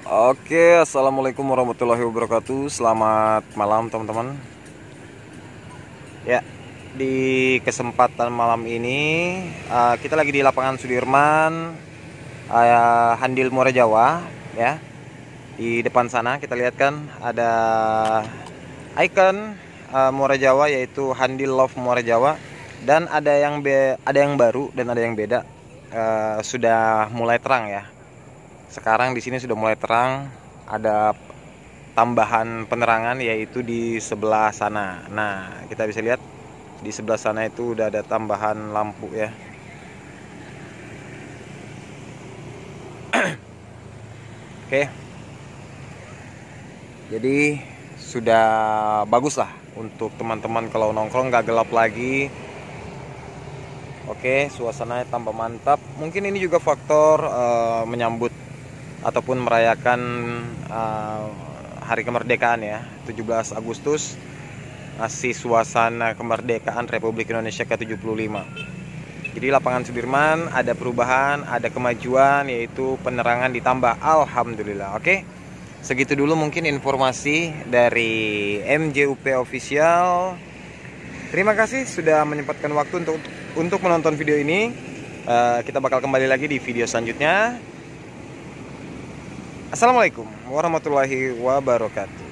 Oke, assalamualaikum warahmatullahi wabarakatuh. Selamat malam teman-teman. Ya, di kesempatan malam ini kita lagi di lapangan Sudirman, Handil Muara Jawa. Ya, di depan sana kita lihat kan ada icon Muara Jawa, yaitu Handil Love Muara Jawa. Dan ada yang baru dan ada yang beda. Sudah mulai terang ya. Sekarang di sini sudah mulai terang, ada tambahan penerangan yaitu di sebelah sana. Nah, kita bisa lihat di sebelah sana itu udah ada tambahan lampu ya. Oke. Jadi sudah bagus lah untuk teman-teman kalau nongkrong nggak gelap lagi. Oke, suasananya tambah mantap. Mungkin ini juga faktor menyambut ataupun merayakan hari kemerdekaan ya, 17 Agustus, ngasih suasana kemerdekaan Republik Indonesia ke-75. Jadi lapangan Sudirman ada perubahan, ada kemajuan, yaitu penerangan ditambah, alhamdulillah. Oke, segitu dulu mungkin informasi dari MJUP Official. Terima kasih sudah menyempatkan waktu untuk menonton video ini. Kita bakal kembali lagi di video selanjutnya. Assalamualaikum warahmatullahi wabarakatuh.